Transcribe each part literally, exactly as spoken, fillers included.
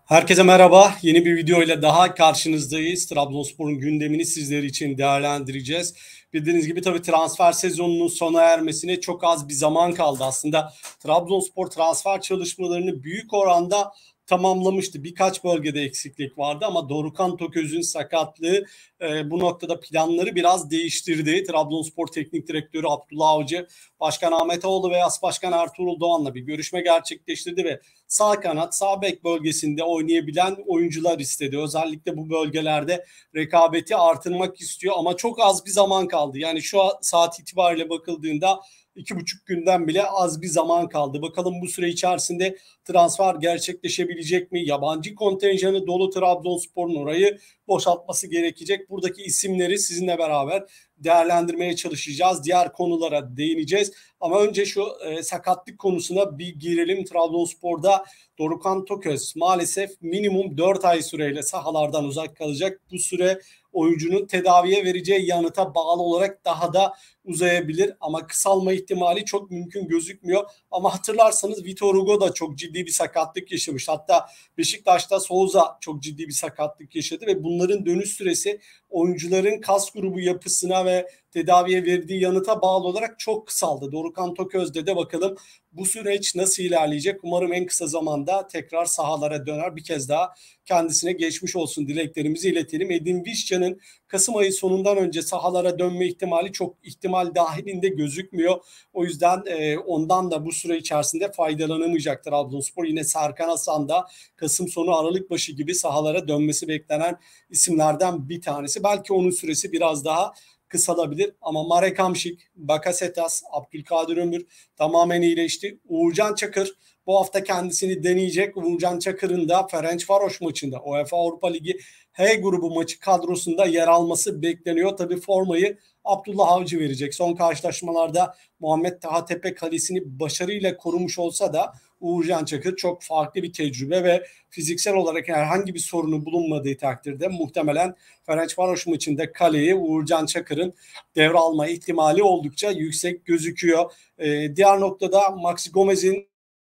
Herkese merhaba. Yeni bir video ile daha karşınızdayız. Trabzonspor'un gündemini sizler için değerlendireceğiz. Bildiğiniz gibi tabii transfer sezonunun sona ermesine çok az bir zaman kaldı. Aslında Trabzonspor transfer çalışmalarını büyük oranda tamamlamıştı. Birkaç bölgede eksiklik vardı ama Dorukhan Toköz'ün sakatlığı e, bu noktada planları biraz değiştirdi. Trabzonspor Teknik Direktörü Abdullah Avcı, Başkan Ahmet Ağoğlu ve As Başkan Ertuğrul Doğan'la bir görüşme gerçekleştirdi ve sağ kanat, sağ bek bölgesinde oynayabilen oyuncular istedi. Özellikle bu bölgelerde rekabeti artırmak istiyor ama çok az bir zaman kaldı. Yani şu saat itibariyle bakıldığında iki buçuk günden bile az bir zaman kaldı. Bakalım bu süre içerisinde transfer gerçekleşebilecek mi? Yabancı kontenjanı dolu Trabzonspor'un orayı boşaltması gerekecek. Buradaki isimleri sizinle beraber değerlendirmeye çalışacağız. Diğer konulara değineceğiz. Ama önce şu e, sakatlık konusuna bir girelim. Trabzonspor'da Dorukhan Toköz maalesef minimum dört ay süreyle sahalardan uzak kalacak. Bu süre oyuncunun tedaviye vereceği yanıta bağlı olarak daha da uzayabilir ama kısalma ihtimali çok mümkün gözükmüyor. Ama hatırlarsanız Vitor Hugo da çok ciddi bir sakatlık yaşamış. Hatta Beşiktaş'ta Souza çok ciddi bir sakatlık yaşadı ve bunların dönüş süresi oyuncuların kas grubu yapısına ve tedaviye verdiği yanıta bağlı olarak çok kısaldı. Dorukhan Toköz'de de bakalım bu süreç nasıl ilerleyecek? Umarım en kısa zamanda tekrar sahalara döner. Bir kez daha kendisine geçmiş olsun dileklerimizi iletelim. Edin Visca'nın Kasım ayı sonundan önce sahalara dönme ihtimali çok ihtimal dahilinde gözükmüyor. O yüzden e, ondan da bu süre içerisinde faydalanamayacak Trabzonspor. Yine Serkan Hasan da Kasım sonu Aralık başı gibi sahalara dönmesi beklenen isimlerden bir tanesi. Belki onun süresi biraz daha kısalabilir ama Marek Hamšík, Bakasetas, Abdülkadir Ömür tamamen iyileşti. Uğurcan Çakır bu hafta kendisini deneyecek. Uğurcan Çakır'ın da Ferencvaros maçında UEFA Avrupa Ligi H grubu maçı kadrosunda yer alması bekleniyor. Tabii formayı Abdullah Avcı verecek. Son karşılaşmalarda Muhammed Taha Tepe kalesini başarıyla korumuş olsa da Uğurcan Çakır çok farklı bir tecrübe ve fiziksel olarak herhangi bir sorunu bulunmadığı takdirde muhtemelen Ferencvaros maçında kaleyi Uğurcan Çakır'ın devralma ihtimali oldukça yüksek gözüküyor. Ee, diğer noktada Maxi Gomez'in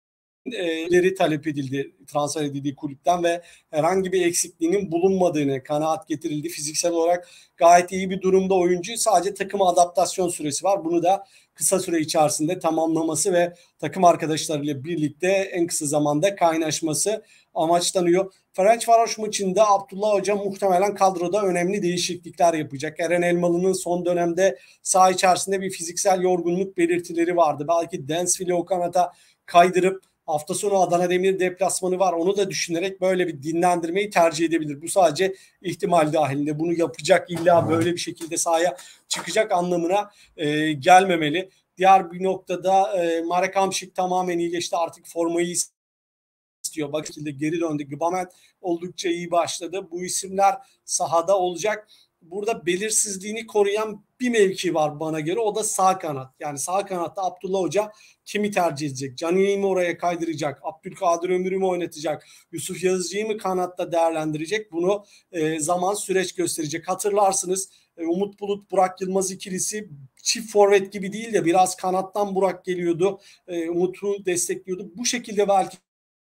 leri talep edildi, transfer edildiği kulüpten ve herhangi bir eksikliğinin bulunmadığını kanaat getirildi. Fiziksel olarak gayet iyi bir durumda oyuncu. Sadece takıma adaptasyon süresi var. Bunu da kısa süre içerisinde tamamlaması ve takım arkadaşlarıyla birlikte en kısa zamanda kaynaşması amaçlanıyor. Ferencvaros maçında Abdullah Hoca muhtemelen kadroda önemli değişiklikler yapacak. Eren Elmalı'nın son dönemde saha içerisinde bir fiziksel yorgunluk belirtileri vardı. Belki Densville'i o kanata kaydırıp hafta sonu Adana Demir deplasmanı var. Onu da düşünerek böyle bir dinlendirmeyi tercih edebilir. Bu sadece ihtimal dahilinde. Bunu yapacak, illa böyle bir şekilde sahaya çıkacak anlamına e, gelmemeli. Diğer bir noktada e, Marek Hamšík tamamen iyileşti. Artık formayı istiyor. Bak şekilde geri döndü. Gbamen oldukça iyi başladı. Bu isimler sahada olacak. Burada belirsizliğini koruyan bir mevki var bana göre. O da sağ kanat. Yani sağ kanatta Abdullah Hoca kimi tercih edecek? Cani'yi mi oraya kaydıracak? Abdülkadir Ömür'ü mü oynatacak? Yusuf Yazıcı'yı mı kanatta değerlendirecek? Bunu e, zaman süreç gösterecek. Hatırlarsınız e, Umut Bulut, Burak Yılmaz ikilisi çift forvet gibi değil de biraz kanattan Burak geliyordu. E, Umut'u destekliyordu. Bu şekilde belki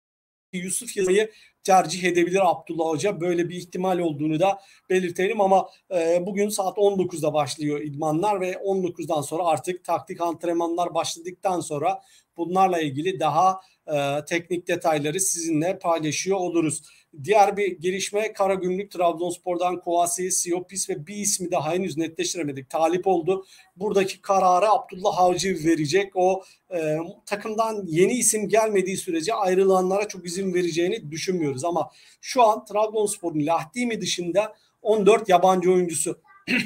Yusuf Yazıcı'yı tercih edebilir Abdullah Hoca. Böyle bir ihtimal olduğunu da belirtelim ama e, bugün saat on dokuzda başlıyor idmanlar ve on dokuzdan sonra artık taktik antrenmanlar başladıktan sonra bunlarla ilgili daha e, teknik detayları sizinle paylaşıyor oluruz. Diğer bir gelişme Karagümrük Trabzonspor'dan Kouassi, Siopis ve bir ismi daha henüz netleştiremedik. Talip oldu. Buradaki kararı Abdullah Avcı verecek. O e, takımdan yeni isim gelmediği sürece ayrılanlara çok izin vereceğini düşünmüyoruz. Ama şu an Trabzonspor'un Lahdimi dışında on dört yabancı oyuncusu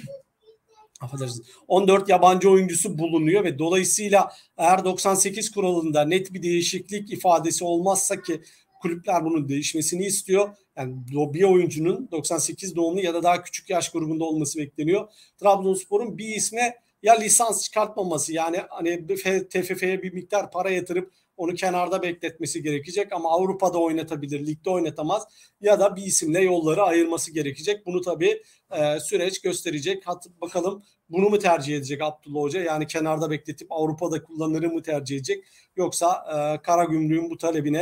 affedersiniz on dört yabancı oyuncusu bulunuyor ve dolayısıyla eğer doksan sekiz kuralında net bir değişiklik ifadesi olmazsa ki kulüpler bunun değişmesini istiyor. Yani bir oyuncunun doksan sekiz doğumlu ya da daha küçük yaş grubunda olması bekleniyor. Trabzonspor'un bir isme ya lisans çıkartmaması, yani hani T F F'ye bir miktar para yatırıp onu kenarda bekletmesi gerekecek ama Avrupa'da oynatabilir, ligde oynatamaz ya da bir isimle yolları ayırması gerekecek. Bunu tabii e, süreç gösterecek. Hat, bakalım bunu mu tercih edecek Abdullah Hoca? Yani kenarda bekletip Avrupa'da kullanırı mı tercih edecek? Yoksa e, Karagümrük'ün bu talebine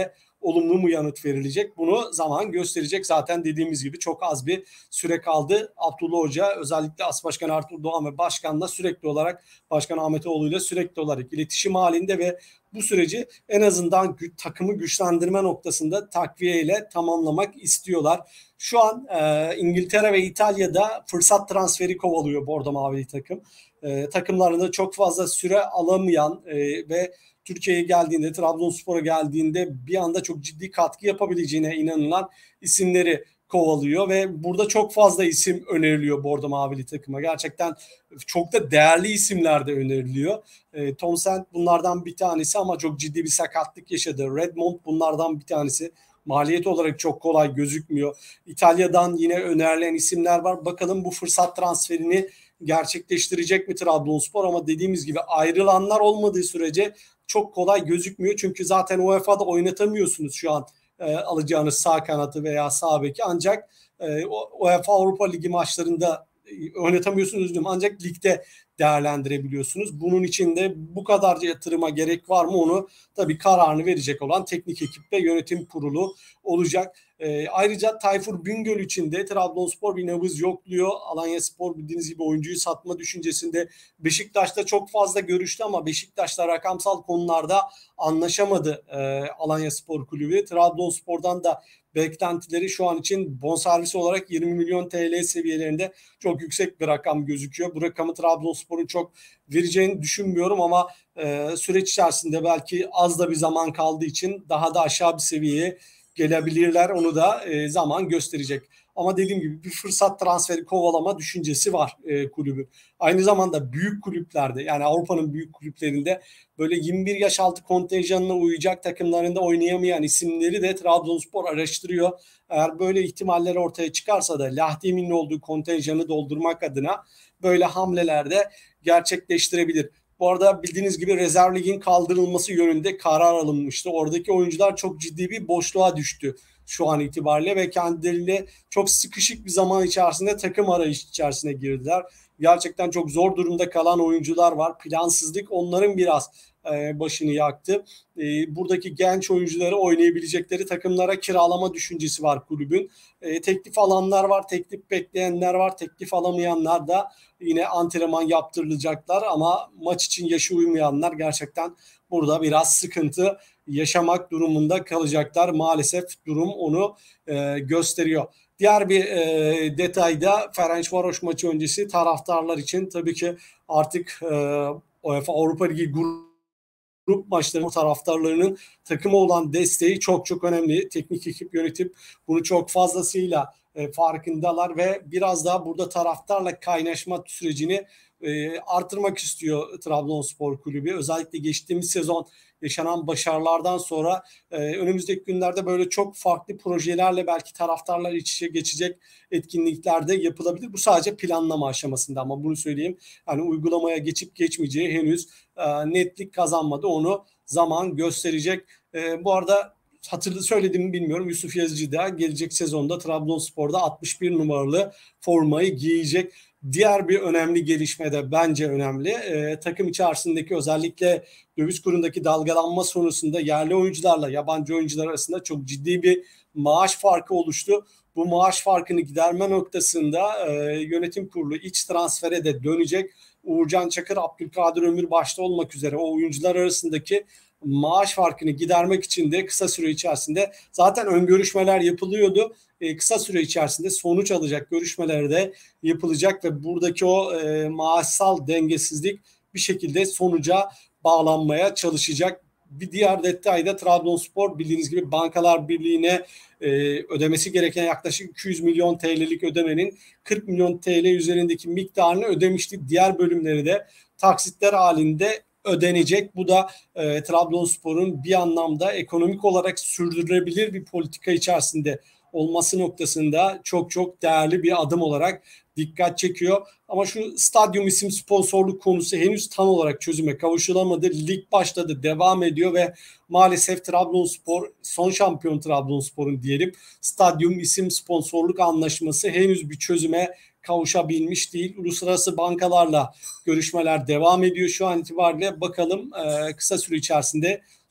olumlu mu yanıt verilecek? Bunu zaman gösterecek. Zaten dediğimiz gibi çok az bir süre kaldı. Abdullah Hoca özellikle As Başkan Ertuğrul Doğan ve Başkan'la sürekli olarak, Başkan Ahmetoğlu ile sürekli olarak iletişim halinde ve bu süreci en azından takımı güçlendirme noktasında takviye ile tamamlamak istiyorlar. Şu an e, İngiltere ve İtalya'da fırsat transferi kovalıyor Bordo Mavili takım. E, takımlarında çok fazla süre alamayan e, ve Türkiye'ye geldiğinde, Trabzonspor'a geldiğinde bir anda çok ciddi katkı yapabileceğine inanılan isimleri kovalıyor ve burada çok fazla isim öneriliyor Bordo Mavili takıma. Gerçekten çok da değerli isimler de öneriliyor. E, Tom Sand bunlardan bir tanesi ama çok ciddi bir sakatlık yaşadı. Redmond bunlardan bir tanesi. Maliyet olarak çok kolay gözükmüyor. İtalya'dan yine önerilen isimler var. Bakalım bu fırsat transferini gerçekleştirecek mi Trabzonspor, ama dediğimiz gibi ayrılanlar olmadığı sürece çok kolay gözükmüyor. Çünkü zaten U E F A'da oynatamıyorsunuz şu an e, alacağınız sağ kanatı veya sağ beki, ancak e, U E F A Avrupa Ligi maçlarında e, oynatamıyorsunuz üzgünüm, ancak ligde değerlendirebiliyorsunuz. Bunun için de bu kadar yatırıma gerek var mı, onu tabii kararını verecek olan teknik ekip ve yönetim kurulu olacak. E, ayrıca Tayfur Bingöl için de Trabzonspor bir nabız yokluyor. Alanyaspor bildiğiniz gibi oyuncuyu satma düşüncesinde. Beşiktaş'ta çok fazla görüştü ama Beşiktaş'ta rakamsal konularda anlaşamadı e, Alanyaspor kulübü. Trabzonspor'dan da beklentileri şu an için bonservis olarak yirmi milyon T L seviyelerinde, çok yüksek bir rakam gözüküyor. Bu rakamı Trabzonspor'un çok vereceğini düşünmüyorum ama e, süreç içerisinde belki az da bir zaman kaldığı için daha da aşağı bir seviyeye gelebilirler. Onu da e, zaman gösterecek. Ama dediğim gibi bir fırsat transferi kovalama düşüncesi var e, kulübün. Aynı zamanda büyük kulüplerde, yani Avrupa'nın büyük kulüplerinde böyle yirmi bir yaş altı kontenjanına uyacak takımlarında oynayamayan isimleri de Trabzonspor araştırıyor. Eğer böyle ihtimaller ortaya çıkarsa da Lahti'nin olduğu kontenjanı doldurmak adına böyle hamlelerde gerçekleştirebilir. Bu arada bildiğiniz gibi rezerv ligin kaldırılması yönünde karar alınmıştı. Oradaki oyuncular çok ciddi bir boşluğa düştü şu an itibariyle ve kendileriyle çok sıkışık bir zaman içerisinde takım arayış içerisine girdiler. Gerçekten çok zor durumda kalan oyuncular var. Plansızlık onların biraz e, başını yaktı. E, buradaki genç oyuncuları oynayabilecekleri takımlara kiralama düşüncesi var kulübün. E, teklif alanlar var, teklif bekleyenler var, teklif alamayanlar da yine antrenman yaptırılacaklar ama maç için yaşı uymayanlar gerçekten burada biraz sıkıntı yaşamak durumunda kalacaklar. Maalesef durum onu e, gösteriyor. Diğer bir e, detayda Ferencvaros maçı öncesi taraftarlar için tabii ki artık e, UEFA Avrupa Ligi grup grup maçlarının taraftarlarının takıma olan desteği çok çok önemli. Teknik ekip, yönetim bunu çok fazlasıyla e, farkındalar ve biraz daha burada taraftarla kaynaşma sürecini e, artırmak istiyor Trabzonspor Kulübü. Özellikle geçtiğimiz sezon yaşanan başarılardan sonra e, önümüzdeki günlerde böyle çok farklı projelerle belki taraftarlar iç içe geçecek etkinliklerde yapılabilir. Bu sadece planlama aşamasında ama bunu söyleyeyim. Yani uygulamaya geçip geçmeyeceği henüz e, netlik kazanmadı. Onu zaman gösterecek. E, bu arada hatırlı söylediğimi bilmiyorum. Yusuf Yazıcı da gelecek sezonda Trabzonspor'da altmış bir numaralı formayı giyecek. Diğer bir önemli gelişme de bence önemli. E, takım içerisindeki özellikle döviz kurundaki dalgalanma sonrasında yerli oyuncularla yabancı oyuncular arasında çok ciddi bir maaş farkı oluştu. Bu maaş farkını giderme noktasında e, yönetim kurulu iç transfere de dönecek. Uğurcan Çakır, Abdülkadir Ömür başta olmak üzere o oyuncular arasındaki maaş farkını gidermek için de kısa süre içerisinde zaten ön görüşmeler yapılıyordu. E, kısa süre içerisinde sonuç alacak görüşmeler de yapılacak ve buradaki o e, maaşsal dengesizlik bir şekilde sonuca bağlanmaya çalışacak. Bir diğer detay da Trabzonspor bildiğiniz gibi Bankalar Birliği'ne e, ödemesi gereken yaklaşık iki yüz milyon T L'lik ödemenin kırk milyon T L üzerindeki miktarını ödemişti. Diğer bölümleri de taksitler halinde ödenecek. Bu da e, Trabzonspor'un bir anlamda ekonomik olarak sürdürülebilir bir politika içerisinde olması noktasında çok çok değerli bir adım olarak dikkat çekiyor. Ama şu stadyum isim sponsorluk konusu henüz tam olarak çözüme kavuşulamadı. Lig başladı, devam ediyor ve maalesef Trabzonspor, son şampiyon Trabzonspor'un diyelim, stadyum isim sponsorluk anlaşması henüz bir çözüme kavuşabilmiş değil. Uluslararası bankalarla görüşmeler devam ediyor şu an itibariyle. Bakalım e, kısa süre içerisinde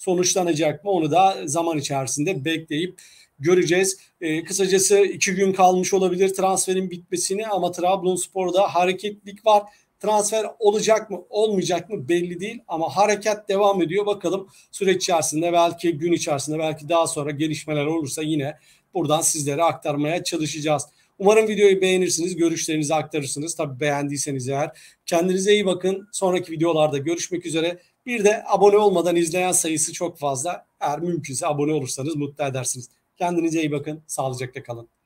sonuçlanacak mı? Onu da zaman içerisinde bekleyip göreceğiz. E, kısacası iki gün kalmış olabilir transferin bitmesini ama Trabzonspor'da hareketlilik var. Transfer olacak mı olmayacak mı belli değil ama harekat devam ediyor. Bakalım süreç içerisinde belki gün içerisinde belki daha sonra gelişmeler olursa yine buradan sizlere aktarmaya çalışacağız. Umarım videoyu beğenirsiniz, görüşlerinizi aktarırsınız. Tabii beğendiyseniz eğer. Kendinize iyi bakın. Sonraki videolarda görüşmek üzere. Bir de abone olmadan izleyen sayısı çok fazla. Eğer mümkünse abone olursanız mutlu edersiniz. Kendinize iyi bakın. Sağlıcakla kalın.